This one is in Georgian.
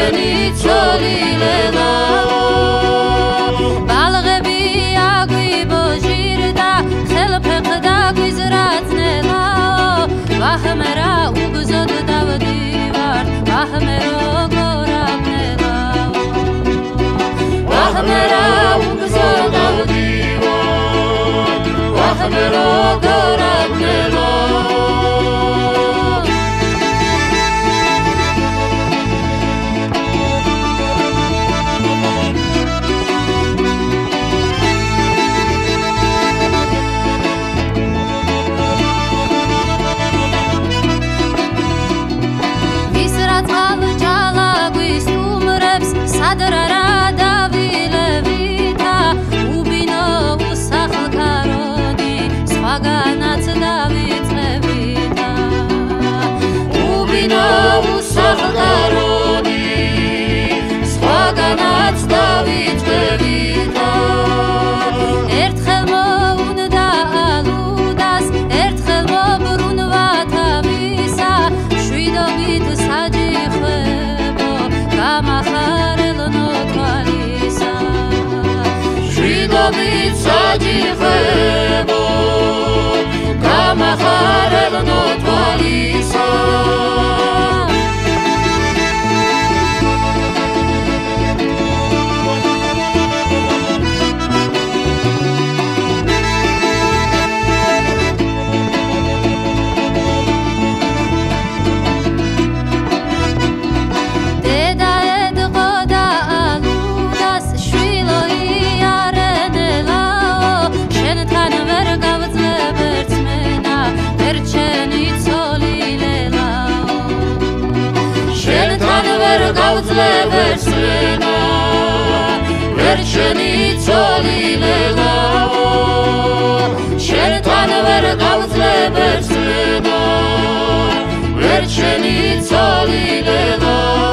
შენი ცოლილელა ბალღები აგვიბოჟირდა ხელფეხდა გვიზრაცნელა ვაჰმერა უგზოდ დავდივარ ვაჰმე როგორ აბნელა ვაჰმერა უგზოდ დავდივარ ვაჰმე როგორ აბნელა სადრარა დავილევითა უბინო უსახლკაროდი სხვაგანაც დავიწყებითა უბინო უსახლკაროდი სხვაგანაც დავიწყებითა ერთხელ მოუნდა ალუდას ერთხელ მობრუნვა თავისა შვიდობით საჯიხვებო გამახარელ ნოთვალისა შვიდობით საჯიხვებო გამახარელ ნოთვალისა გავძლევერსენა ვერ შენი ცოლილელა შენთან ვერ გავძლევერსენა ვერ შენი ცოლილელა